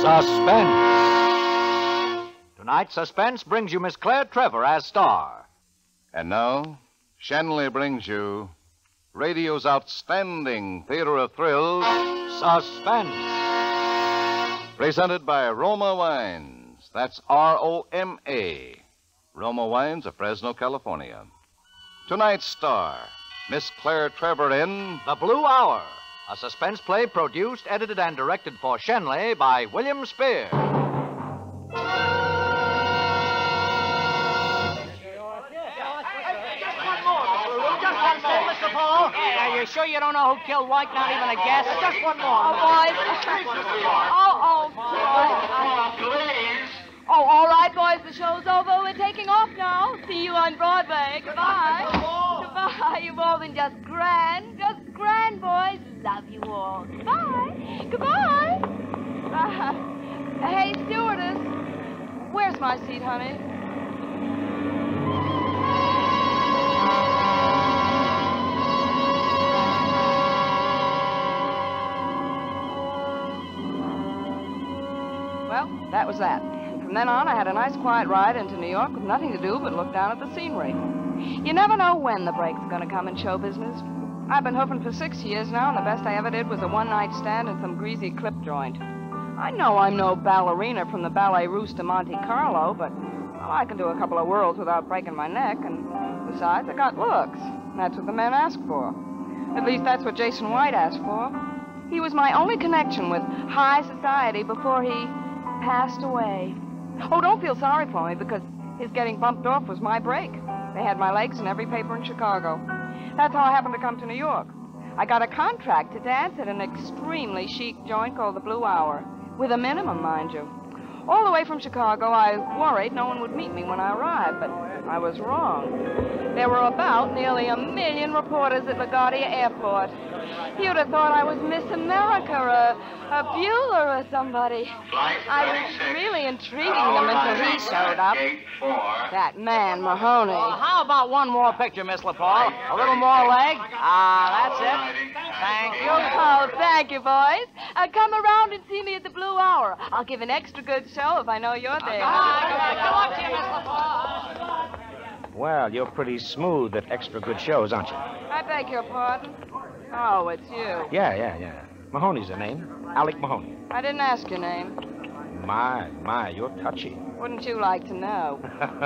Suspense. Tonight, Suspense brings you Miss Claire Trevor as star. And now, Shenley brings you radio's outstanding theater of thrills, Suspense. Presented by Roma Wines. That's Roma. Roma Wines of Fresno, California. Tonight's star, Miss Claire Trevor in The Blue Hour, a suspense play produced, edited, and directed for Shenley by William Spear. Mr. Paul? Hey, are you sure you don't know who killed White? Not even a guess? Just one more. Oh, boys. Please. Oh, all right, boys. The show's over. We're taking off now. See you on Broadway. Goodbye. Goodbye. You've all been just grand. Just grand, boys. Love you all. Goodbye. Goodbye. Hey, stewardess. Where's my seat, honey? Well, that was that. From then on, I had a nice quiet ride into New York with nothing to do but look down at the scenery. You never know when the break's going to come in show business. I've been hoofing for 6 years now, and the best I ever did was a one-night stand in some greasy clip joint. I know I'm no ballerina from the Ballet Russe de Monte Carlo, but well, I can do a couple of whirls without breaking my neck, and besides, I got looks. That's what the men ask for. At least that's what Jason White asked for. He was my only connection with high society before he passed away. Oh, don't feel sorry for me, because his getting bumped off was my break. They had my legs in every paper in Chicago. That's how I happened to come to New York. I got a contract to dance at an extremely chic joint called the Blue Hour, with a minimum, mind you. All the way from Chicago, I worried no one would meet me when I arrived, but I was wrong. There were about nearly 1 million reporters at LaGuardia Airport. You'd have thought I was Miss America or a Bueller or somebody. I was really intriguing them until he showed up. That man, Mahoney. Well, how about one more picture, Miss LaPaul? A little more leg? That's it. Thank you. Oh, thank you, boys. Come around and see me at the Blue Hour. I'll give an extra good show if I know you're there. Good luck to you, Miss LaPaul. Well, you're pretty smooth at extra good shows, aren't you? I beg your pardon? Oh, it's you. Yeah. Mahoney's the name. Alec Mahoney. I didn't ask your name. My, you're touchy. Wouldn't you like to know?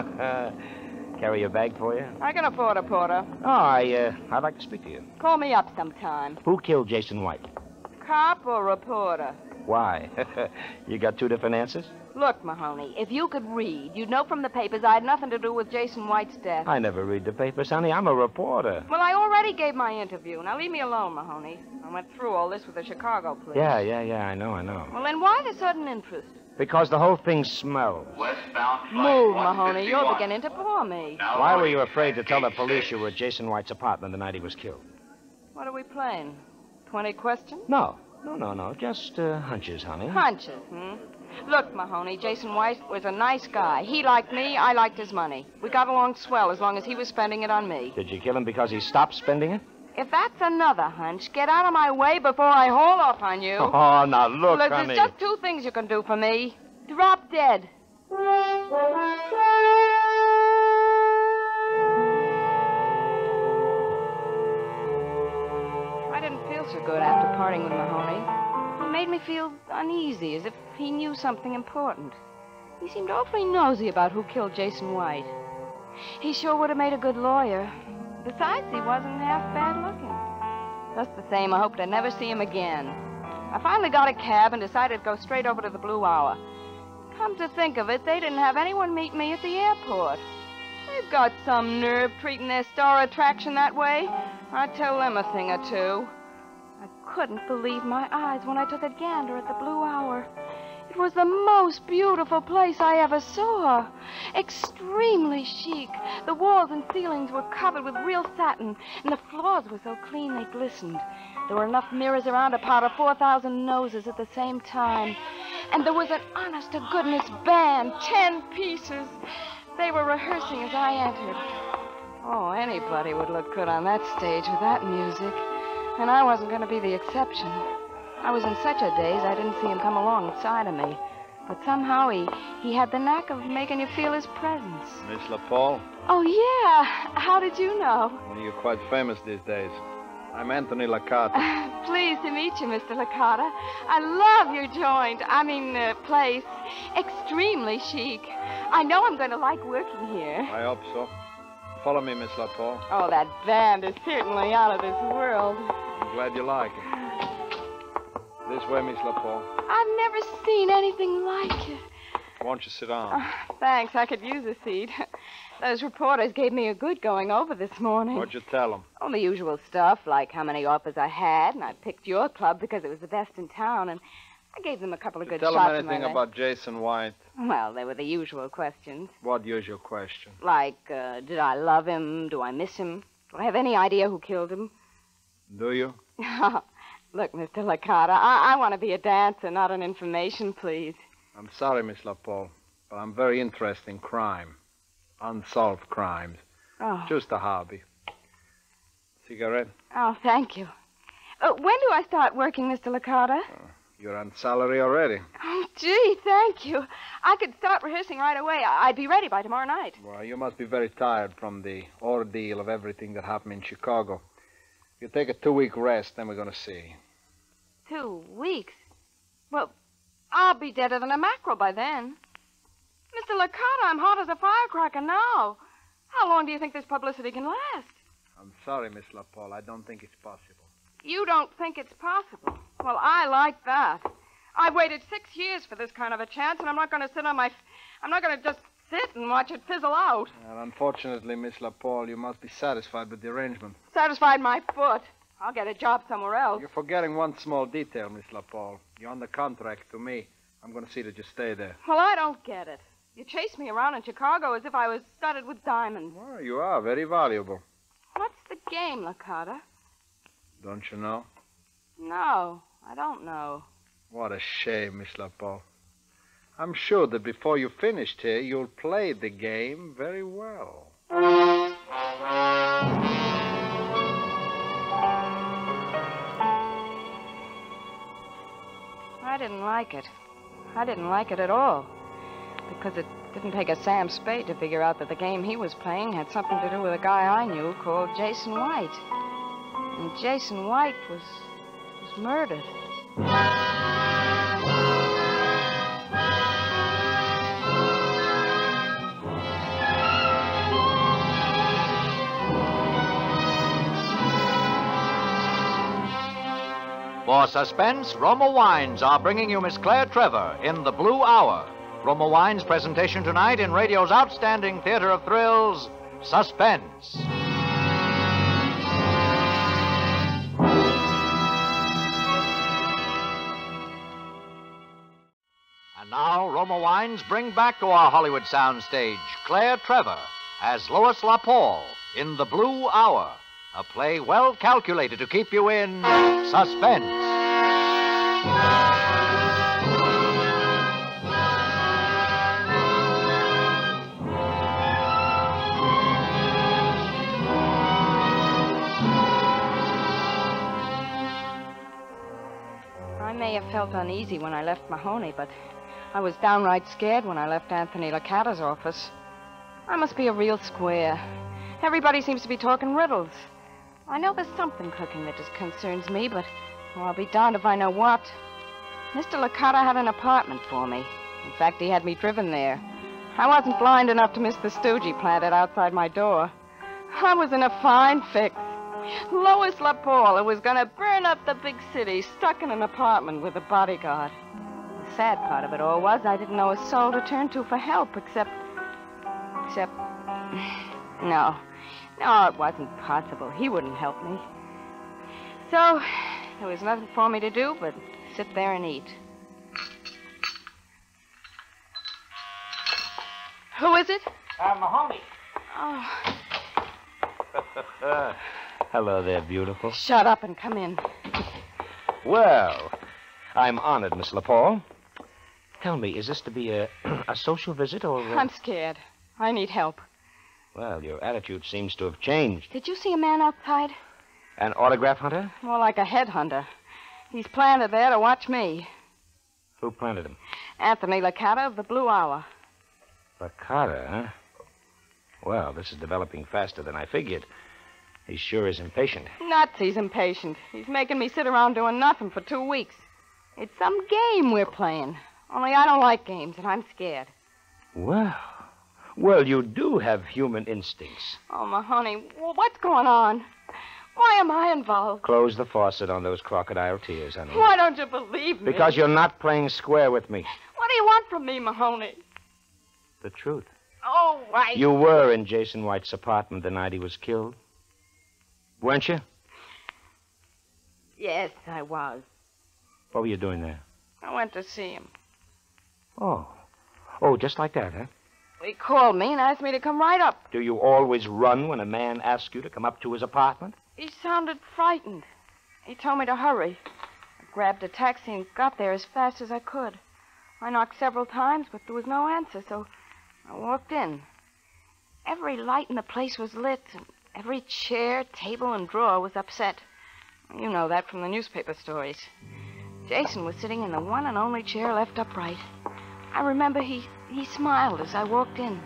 Carry a bag for you? I can afford a porter. Oh, I'd like to speak to you. Call me up sometime. Who killed Jason White? Cop or reporter? Why? You got two different answers? Look, Mahoney, if you could read, you'd know from the papers I had nothing to do with Jason White's death. I never read the papers, honey. I'm a reporter. Well, I already gave my interview. Now leave me alone, Mahoney. I went through all this with the Chicago police. Yeah, I know. Well, then why the sudden interest? Because the whole thing smells. Move, Mahoney. You're beginning to bore me. Why were you afraid to tell the police you were at Jason White's apartment the night he was killed? What are we playing? 20 questions? No. Just hunches, honey. Hunches, Look, Mahoney, Jason White was a nice guy. He liked me, I liked his money. We got along swell as long as he was spending it on me. Did you kill him because he stopped spending it? If that's another hunch, get out of my way before I haul off on you. Oh, now look, honey. There's just two things you can do for me. Drop dead. I didn't feel so good after parting with Mahoney. He made me feel uneasy, as if he knew something important. He seemed awfully nosy about who killed Jason White. He sure would have made a good lawyer. Besides, he wasn't half bad looking. Just the same, I hoped I'd never see him again. I finally got a cab and decided to go straight over to the Blue Hour. Come to think of it, they didn't have anyone meet me at the airport. They've got some nerve treating their star attraction that way. I'd tell them a thing or two. I couldn't believe my eyes when I took a gander at the Blue Hour. It was the most beautiful place I ever saw. Extremely chic. The walls and ceilings were covered with real satin, and the floors were so clean they glistened. There were enough mirrors around to powder 4,000 noses at the same time. And there was an honest-to-goodness band, 10 pieces. They were rehearsing as I entered. Oh, anybody would look good on that stage with that music. And I wasn't going to be the exception. I was in such a daze I didn't see him come alongside of me. But somehow he had the knack of making you feel his presence. Miss LaPaul? Oh, yeah. How did you know? Well, you're quite famous these days. I'm Anthony Licata. Pleased to meet you, Mr. Licata. I love your joint. Place. Extremely chic. I know I'm going to like working here. I hope so. Follow me, Miss LaPaul. Oh, that band is certainly out of this world. I'm glad you like it. This way, Miss LaPaul. I've never seen anything like it. Won't you sit down? Thanks. I could use a seat. Those reporters gave me a good going over this morning. What'd you tell them? Oh, the usual stuff, like how many offers I had, and I picked your club because it was the best in town, and I gave them a couple of good Tell shots. them anything about Jason White? Well, they were the usual questions. What usual question? Like, did I love him? Do I miss him? Do I have any idea who killed him? Do you? Look, Mr. Licata, I want to be a dancer, not an information, please. I'm sorry, Miss LaPaul, but I'm very interested in crime. Unsolved crimes. Oh. Just a hobby. Cigarette? Oh, thank you. When do I start working, Mr. Licata? You're on salary already. Oh, gee, thank you. I could start rehearsing right away. I'd be ready by tomorrow night. Well, you must be very tired from the ordeal of everything that happened in Chicago. You take a 2-week rest, then we're going to see. 2 weeks? Well, I'll be deader than a mackerel by then. Mr. Licata, I'm hot as a firecracker now. How long do you think this publicity can last? I'm sorry, Miss LaPaul. I don't think it's possible. You don't think it's possible? Well, I like that. I've waited 6 years for this kind of a chance, and I'm not going to sit on my... I'm not going to just sit and watch it fizzle out. Well, unfortunately, Miss LaPaul, you must be satisfied with the arrangement. Satisfied my foot. I'll get a job somewhere else. You're forgetting one small detail, Miss LaPaul. You're on the contract to me. I'm going to see that you stay there. Well, I don't get it. You chased me around in Chicago as if I was studded with diamonds. Well, you are very valuable. What's the game, Licata? Don't you know? No, I don't know. What a shame, Miss LaPaul. I'm sure that before you finished here, you'll play the game very well. I didn't like it. I didn't like it at all. Because it didn't take a Sam Spade to figure out that the game he was playing had something to do with a guy I knew called Jason White. And Jason White was murdered. For Suspense, Roma Wines are bringing you Miss Claire Trevor in The Blue Hour. Roma Wines' presentation tonight in radio's outstanding theater of thrills, Suspense. And now, Roma Wines bring back to our Hollywood soundstage Claire Trevor as Lois LaPaul in The Blue Hour, a play well calculated to keep you in suspense. I may have felt uneasy when I left Mahoney, but I was downright scared when I left Anthony Licata's office. I must be a real square. Everybody seems to be talking riddles. I know there's something cooking that just concerns me, but I'll be darned if I know what. Mr. Licata had an apartment for me. In fact, he had me driven there. I wasn't blind enough to miss the stoogie planted outside my door. I was in a fine fix. Lois LaPaul, who was going to burn up the big city, stuck in an apartment with a bodyguard. The sad part of it all was I didn't know a soul to turn to for help, except... No, it wasn't possible. He wouldn't help me. So, there was nothing for me to do but sit there and eat. Who is it? Mahoney. Oh, Hello there, beautiful. shut up and come in. Well, I'm honored, Miss LaPaul. Tell me, is this to be a social visit or... I'm scared. I need help. Well, your attitude seems to have changed. Did you see a man outside? An autograph hunter? More like a headhunter. He's planted there to watch me. Who planted him? Anthony Licata of the Blue Hour. Licata, huh? Well, this is developing faster than I figured. He sure is impatient. Nuts, he's impatient. He's making me sit around doing nothing for 2 weeks. It's some game we're playing. Only I don't like games, and I'm scared. Well, you do have human instincts. Oh, Mahoney, what's going on? Why am I involved? Close the faucet on those crocodile tears, honey. Why don't you believe me? Because you're not playing square with me. What do you want from me, Mahoney? The truth. Oh, right. You were in Jason White's apartment the night he was killed. Weren't you? Yes, I was. What were you doing there? I went to see him. Oh, just like that, huh? He called me and asked me to come right up. Do you always run when a man asks you to come up to his apartment? He sounded frightened. He told me to hurry. I grabbed a taxi and got there as fast as I could. I knocked several times, but there was no answer, so I walked in. Every light in the place was lit, and every chair, table, and drawer was upset. You know that from the newspaper stories. Jason was sitting in the one and only chair left upright. I remember he smiled as I walked in.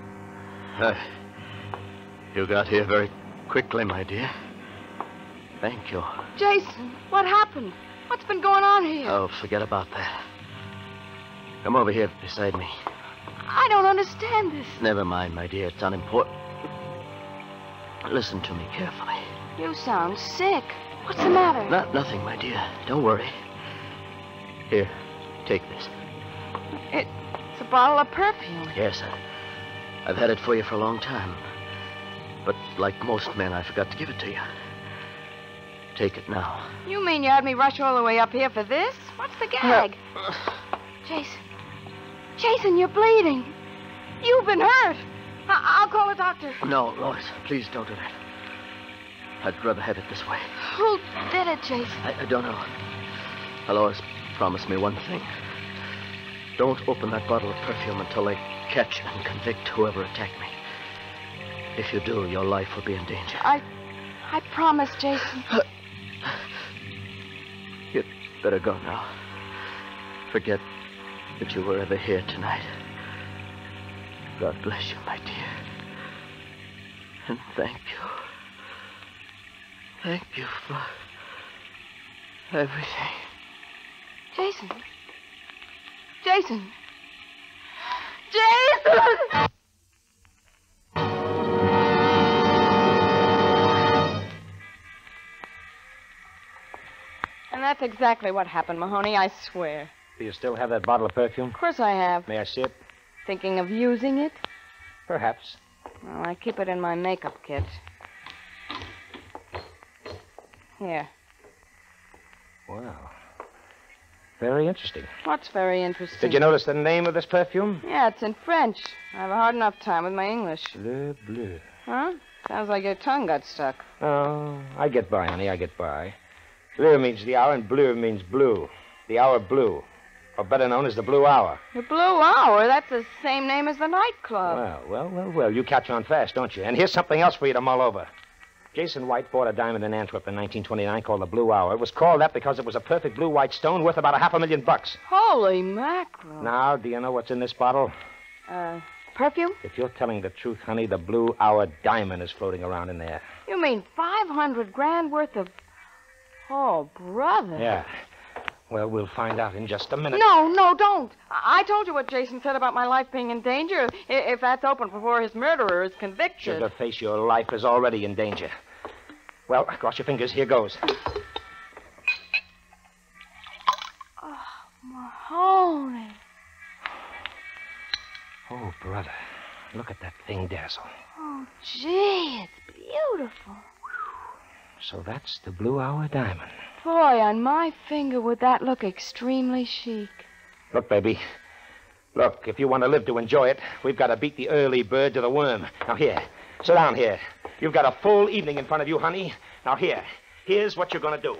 You got here very quickly, my dear. Thank you. Jason, what happened? What's been going on here? Oh, forget about that. Come over here beside me. I don't understand this. Never mind, my dear. It's unimportant. Listen to me carefully. You sound sick. What's the matter? Nothing, my dear. Don't worry. Here, take this. It's a bottle of perfume. Yes, I've had it for you for a long time. But like most men, I forgot to give it to you. Take it now. You mean you had me rush all the way up here for this? What's the gag? Jason, you're bleeding. You've been hurt. I'll call a doctor. No, Lois, please don't do that. I'd rather have it this way. Who did it, Jason? I don't know. Lois promised me one thing. Don't open that bottle of perfume until they catch and convict whoever attacked me. If you do, your life will be in danger. I promise, Jason. You'd better go now. Forget that you were ever here tonight. God bless you, my dear. And thank you. Thank you for everything. Jason! Jason! Jason! And that's exactly what happened, Mahoney, I swear. Do you still have that bottle of perfume? Of course I have. May I see it? Thinking of using it? Perhaps. Well, I keep it in my makeup kit. Here. Wow. Very interesting. What's very interesting? Did you notice the name of this perfume? Yeah, it's in French. I have a hard enough time with my English. Bleu bleu. Huh? Sounds like your tongue got stuck. Oh, I get by, honey, I get by. Bleu means the hour, and bleu means blue. The hour blue. Or better known as the Blue Hour. The Blue Hour? That's the same name as the nightclub. Well. You catch on fast, don't you? And here's something else for you to mull over. Jason White bought a diamond in Antwerp in 1929 called the Blue Hour. It was called that because it was a perfect blue-white stone worth about $500,000. Holy mackerel. Now, do you know what's in this bottle? Perfume? If you're telling the truth, honey, the Blue Hour diamond is floating around in there. You mean $500,000 worth of... Oh, brother. Yeah. Well, we'll find out in just a minute. No, don't. I told you what Jason said about my life being in danger. If that's open before his murderer is convicted. Sugarface, your life is already in danger. Well, cross your fingers. Here goes. Oh, Mahoney. Oh, brother. Look at that thing dazzle. Oh, gee, it's beautiful. So that's the Blue Hour diamond. Boy, on my finger would that look extremely chic. Look, baby. Look, if you want to live to enjoy it, we've got to beat the early bird to the worm. Now, here. Sit down here. You've got a full evening in front of you, honey. Now, here's what you're going to do.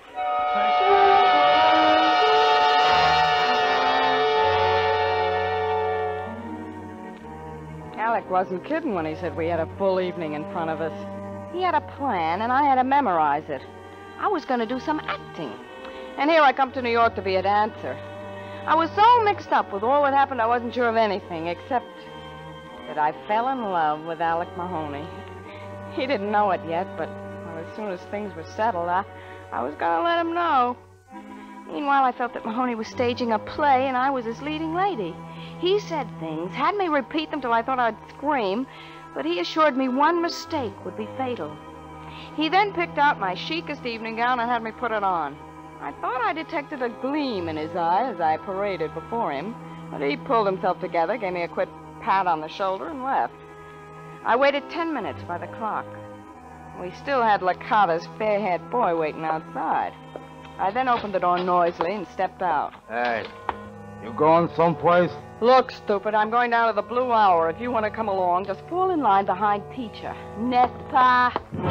Alec wasn't kidding when he said we had a full evening in front of us. He had a plan, and I had to memorize it. I was going to do some acting. And here I come to New York to be a dancer. I was so mixed up with all that happened, I wasn't sure of anything, except that I fell in love with Alec Mahoney. He didn't know it yet, but as soon as things were settled, I was going to let him know. Meanwhile, I felt that Mahoney was staging a play, and I was his leading lady. He said things, had me repeat them till I thought I'd scream, but he assured me one mistake would be fatal. He then picked out my chicest evening gown and had me put it on. I thought I detected a gleam in his eye as I paraded before him, but he pulled himself together, gave me a quick pat on the shoulder, and left. I waited 10 minutes by the clock. We still had Licata's fair-haired boy waiting outside. I then opened the door noisily and stepped out. Hey, you going someplace? Look, stupid, I'm going down to the Blue Hour. If you want to come along, just fall in line behind teacher. N'est pas?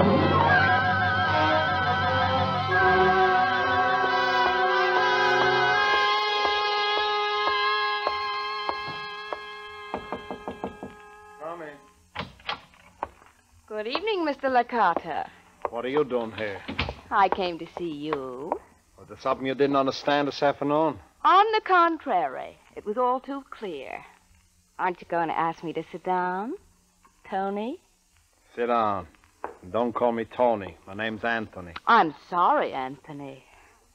Come in. Good evening, Mr. Licata. What are you doing here? I came to see you. Was there something you didn't understand this afternoon? On the contrary, it was all too clear. Aren't you going to ask me to sit down, Tony? Sit down. Don't call me Tony. My name's Anthony. I'm sorry, Anthony.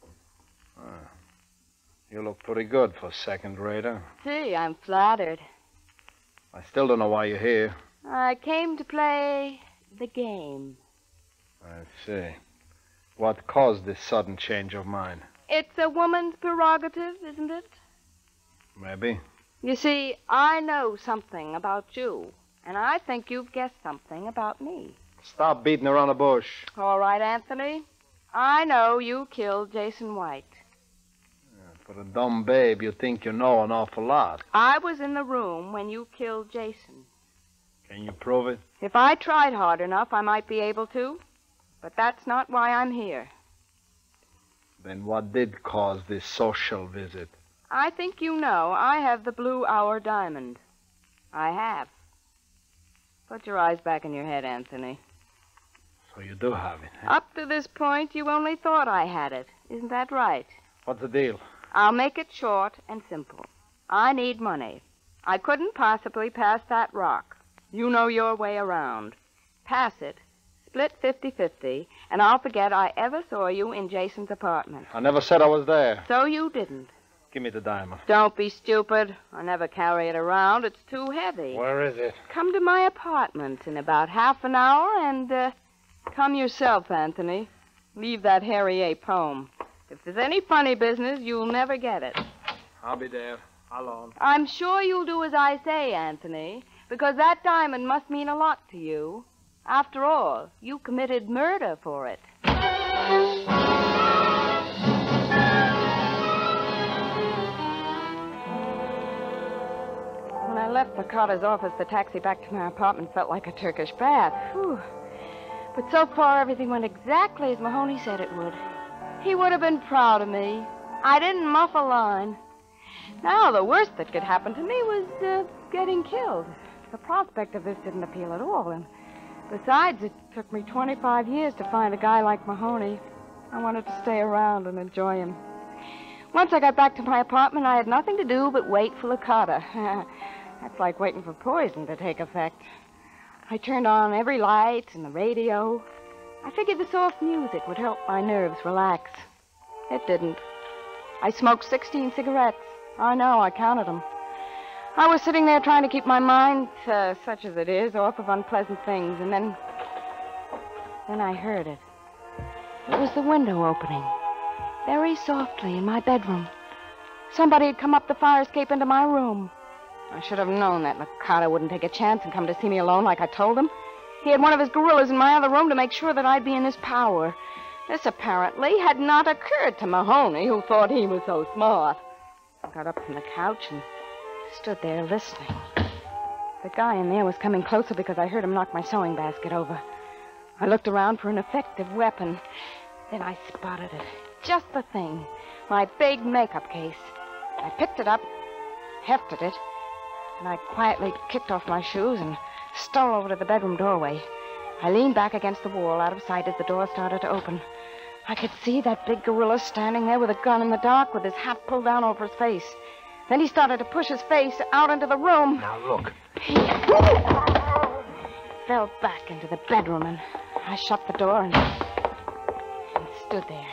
You look pretty good for a second-rater. See, I'm flattered. I still don't know why you're here. I came to play the game. I see. What caused this sudden change of mind? It's a woman's prerogative, isn't it? Maybe. You see, I know something about you, and I think you've guessed something about me. Stop beating around the bush. All right, Anthony. I know you killed Jason White. For a dumb babe, you think you know an awful lot. I was in the room when you killed Jason. Can you prove it? If I tried hard enough, I might be able to. But that's not why I'm here. Then what did cause this social visit? I think you know I have the Blue Hour diamond. I have. Put your eyes back in your head, Anthony. So you do have it, huh? Up to this point, you only thought I had it. Isn't that right? What's the deal? I'll make it short and simple. I need money. I couldn't possibly pass that rock. You know your way around. Pass it, split 50-50, and I'll forget I ever saw you in Jason's apartment. I never said I was there. So you didn't. Give me the diamond. Don't be stupid. I never carry it around. It's too heavy. Where is it? Come to my apartment in about half an hour and, come yourself, Anthony. Leave that Harry ape home. If there's any funny business, you'll never get it. I'll be there. Alone. I'm sure you'll do as I say, Anthony, because that diamond must mean a lot to you. After all, you committed murder for it. When I left Licata's office, the taxi back to my apartment felt like a Turkish bath. Whew. But so far, everything went exactly as Mahoney said it would. He would have been proud of me. I didn't muff a line. Now, the worst that could happen to me was getting killed. The prospect of this didn't appeal at all. And besides, it took me 25 years to find a guy like Mahoney. I wanted to stay around and enjoy him. Once I got back to my apartment, I had nothing to do but wait for Licata. That's like waiting for poison to take effect. I turned on every light and the radio. I figured the soft music would help my nerves relax. It didn't. I smoked 16 cigarettes. I know, I counted them. I was sitting there trying to keep my mind, such as it is, off of unpleasant things, and then I heard it. It was the window opening, very softly in my bedroom. Somebody had come up the fire escape into my room. I should have known that Licata wouldn't take a chance and come to see me alone like I told him. He had one of his gorillas in my other room to make sure that I'd be in his power. This apparently had not occurred to Mahoney, who thought he was so smart. I got up from the couch and stood there listening. The guy in there was coming closer because I heard him knock my sewing basket over. I looked around for an effective weapon. Then I spotted it. Just the thing. My big makeup case. I picked it up, hefted it, and I quietly kicked off my shoes and stole over to the bedroom doorway. I leaned back against the wall out of sight as the door started to open. I could see that big gorilla standing there with a gun in the dark with his hat pulled down over his face. Then he started to push his face out into the room. Now, look. He fell back into the bedroom, and I shut the door and stood there.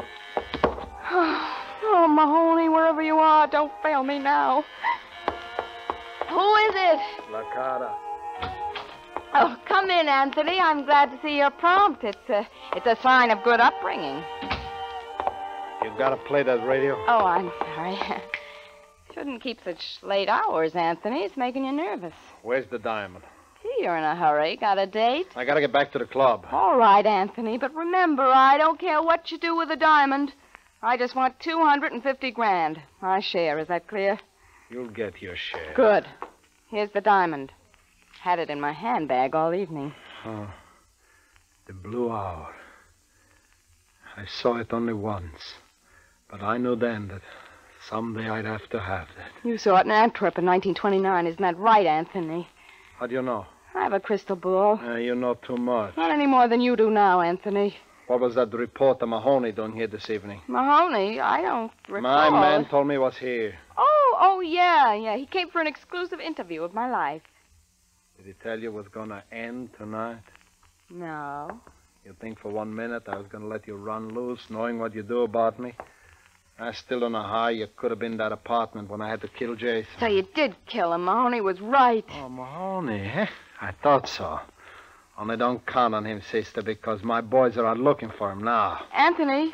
Oh, Mahoney, wherever you are, don't fail me now. Who is it? La Cara. Oh, come in, Anthony. I'm glad to see you're prompt. It's a sign of good upbringing. You gotta play that radio? Oh, I'm sorry. Shouldn't keep such late hours, Anthony. It's making you nervous. Where's the diamond? Gee, you're in a hurry. Got a date? I gotta get back to the club. All right, Anthony, but remember, I don't care what you do with the diamond. I just want 250 grand. My share, is that clear? You'll get your share. Good. Here's the diamond. Had it in my handbag all evening. Oh, the blue hour. I saw it only once. But I knew then that someday I'd have to have that. You saw it in Antwerp in 1929. Isn't that right, Anthony? How do you know? I have a crystal ball. You know too much. Not any more than you do now, Anthony. What was that reporter Mahoney doing here this evening? Mahoney? I don't recall. My man told me he was here. Oh, yeah. He came for an exclusive interview of my life. Did he tell you it was going to end tonight? No. You think for 1 minute I was going to let you run loose, knowing what you do about me? I still don't know how you could have been in that apartment when I had to kill Jason. So you did kill him. Mahoney was right. Oh, Mahoney, eh? I thought so. Only don't count on him, sister, because my boys are out looking for him now. Anthony,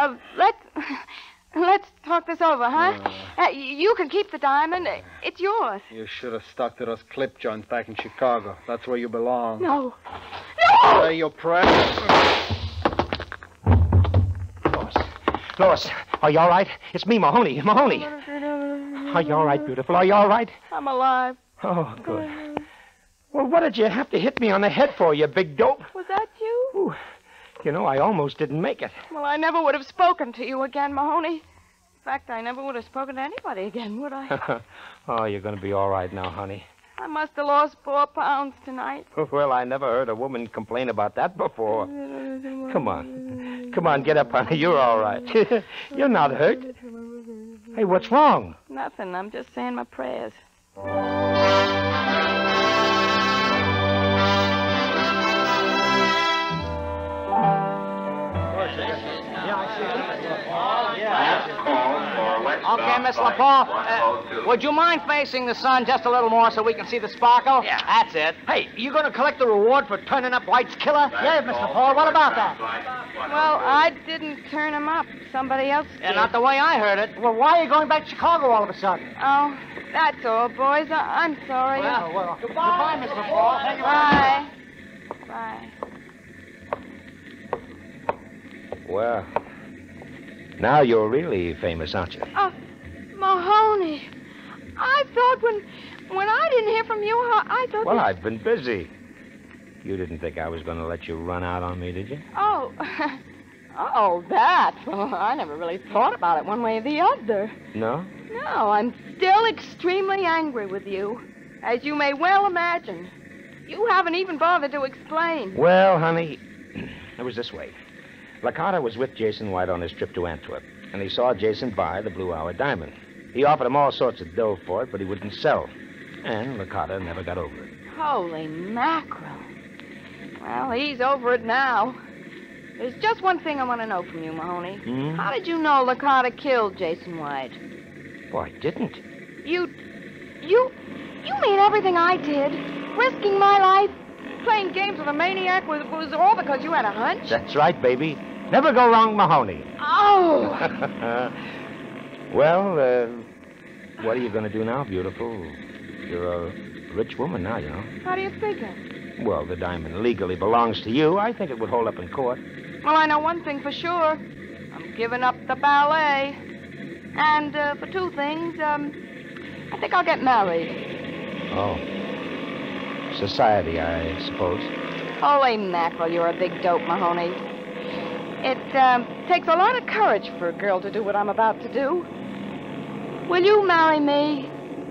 let's talk this over, huh? You can keep the diamond. It's yours. You should have stuck to those clip joints back in Chicago. That's where you belong. No. Say your prayers. Lois, are you all right? It's me, Mahoney. Mahoney. Are you all right, beautiful? Are you all right? I'm alive. Oh, good. Well, what did you have to hit me on the head for, you big dope? Was that you? Ooh. You know, I almost didn't make it. Well, I never would have spoken to you again, Mahoney. In fact, I never would have spoken to anybody again, would I? Oh, you're going to be all right now, honey. I must have lost 4 pounds tonight. Well, I never heard a woman complain about that before. Come on. Come on, get up, honey. You're all right. You're not hurt. Hey, what's wrong? Nothing. I'm just saying my prayers. Okay, Miss LaPaul, would you mind facing the sun just a little more so we can see the sparkle? Yeah. That's it. Hey, you going to collect the reward for turning up White's killer? Yeah, Mr. Paul. What about that? Well, I didn't turn him up. Somebody else did. Yeah, not the way I heard it. Well, why are you going back to Chicago all of a sudden? Oh, that's all, boys. I'm sorry. Well, goodbye, Mr. Paul. Thank you. Bye. Bye. Well, now you're really famous, aren't you? Mahoney. I thought when I didn't hear from you, I thought... Well, I've been busy. You didn't think I was going to let you run out on me, did you? Oh. Oh, that. Well, I never really thought about it one way or the other. No? No, I'm still extremely angry with you, as you may well imagine. You haven't even bothered to explain. Well, honey, it was this way. Licata was with Jason White on his trip to Antwerp, and he saw Jason buy the Blue Hour diamond. He offered him all sorts of dough for it, but he wouldn't sell. And Licata never got over it. Holy mackerel. Well, he's over it now. There's just one thing I want to know from you, Mahoney. Hmm? How did you know Licata killed Jason White? Well, I didn't. You mean everything I did, risking my life, playing games with a maniac, was all because you had a hunch? That's right, baby. Never go wrong, Mahoney. Oh! Well, what are you going to do now, beautiful? You're a rich woman now, you know. How do you figure? Well, the diamond legally belongs to you. I think it would hold up in court. Well, I know one thing for sure. I'm giving up the ballet. And for 2 things, I think I'll get married. Oh. Society, I suppose. Holy mackerel, you're a big dope, Mahoney. It takes a lot of courage for a girl to do what I'm about to do. Will you marry me?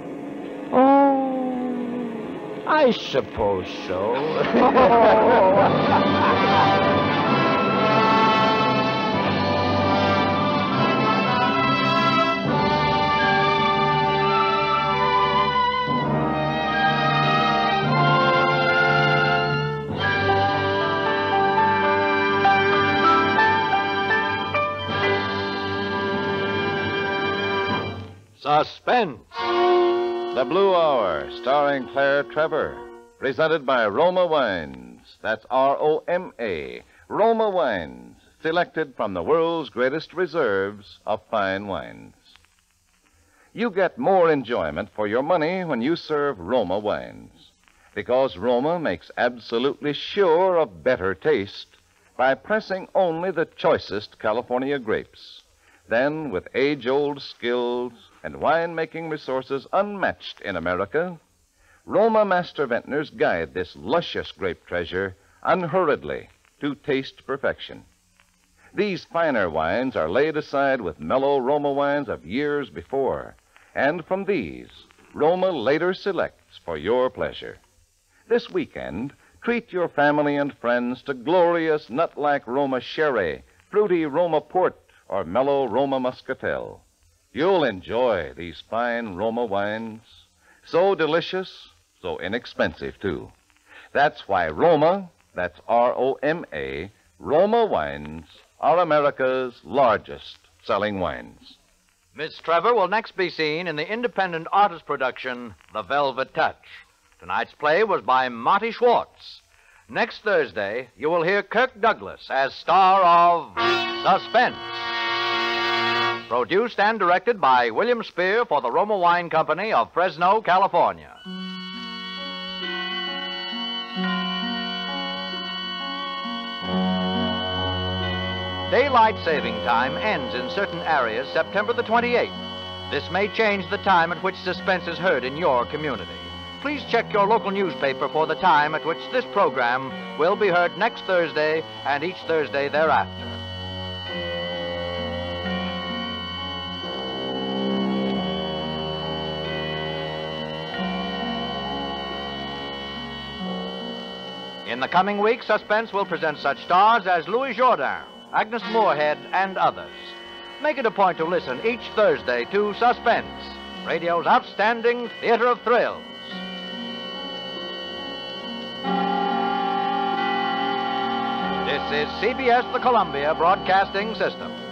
Oh, I suppose so. Suspense. The Blue Hour, starring Claire Trevor. Presented by Roma Wines. That's R-O-M-A. Roma Wines. Selected from the world's greatest reserves of fine wines. You get more enjoyment for your money when you serve Roma wines. Because Roma makes absolutely sure of better taste by pressing only the choicest California grapes. Then, with age-old skills and wine-making resources unmatched in America, Roma master vintners guide this luscious grape treasure unhurriedly to taste perfection. These finer wines are laid aside with mellow Roma wines of years before, and from these, Roma later selects for your pleasure. This weekend, treat your family and friends to glorious nut-like Roma sherry, fruity Roma port, or mellow Roma muscatel. You'll enjoy these fine Roma wines. So delicious, so inexpensive, too. That's why Roma, that's R-O-M-A, Roma wines are America's largest selling wines. Miss Trevor will next be seen in the independent artist production, The Velvet Touch. Tonight's play was by Marty Schwartz. Next Thursday, you will hear Kirk Douglas as star of Suspense. Produced and directed by William Spear for the Roma Wine Company of Fresno, California. Daylight saving time ends in certain areas September the 28th. This may change the time at which Suspense is heard in your community. Please check your local newspaper for the time at which this program will be heard next Thursday and each Thursday thereafter. In the coming week, Suspense will present such stars as Louis Jourdain, Agnes Moorehead, and others. Make it a point to listen each Thursday to Suspense, radio's outstanding theater of thrills. This is CBS, the Columbia Broadcasting System.